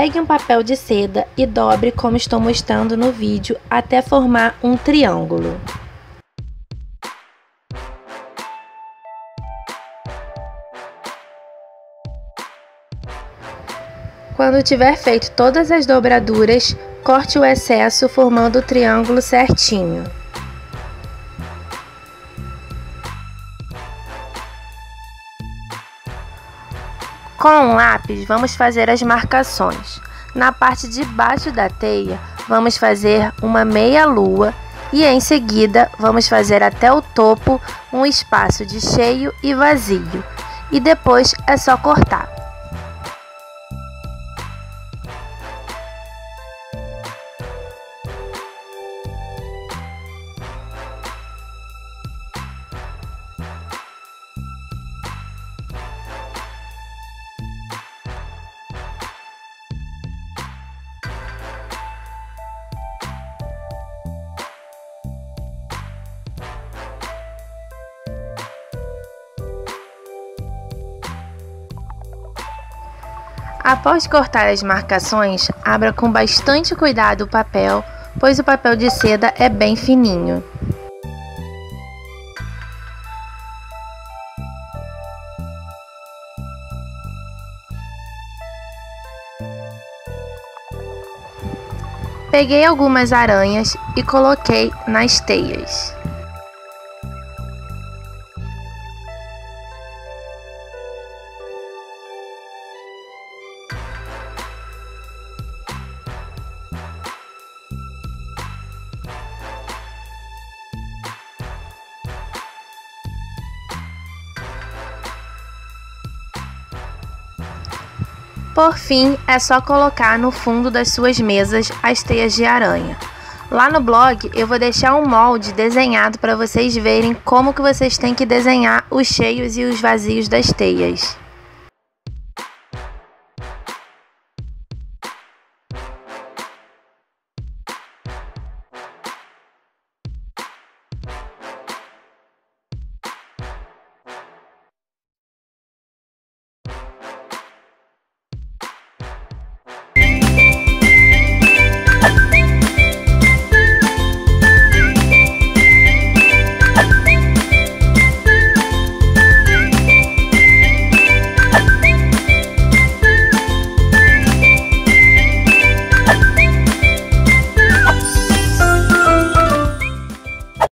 Pegue um papel de seda e dobre como estou mostrando no vídeo até formar um triângulo. Quando tiver feito todas as dobraduras, corte o excesso formando o triângulo certinho. Com um lápis, vamos fazer as marcações. Na parte de baixo da teia, vamos fazer uma meia-lua e em seguida vamos fazer até o topo um espaço de cheio e vazio. E depois é só cortar. Após cortar as marcações, abra com bastante cuidado o papel, pois o papel de seda é bem fininho. Peguei algumas aranhas e coloquei nas teias. Por fim, é só colocar no fundo das suas mesas as teias de aranha. Lá no blog eu vou deixar um molde desenhado para vocês verem como que vocês têm que desenhar os cheios e os vazios das teias.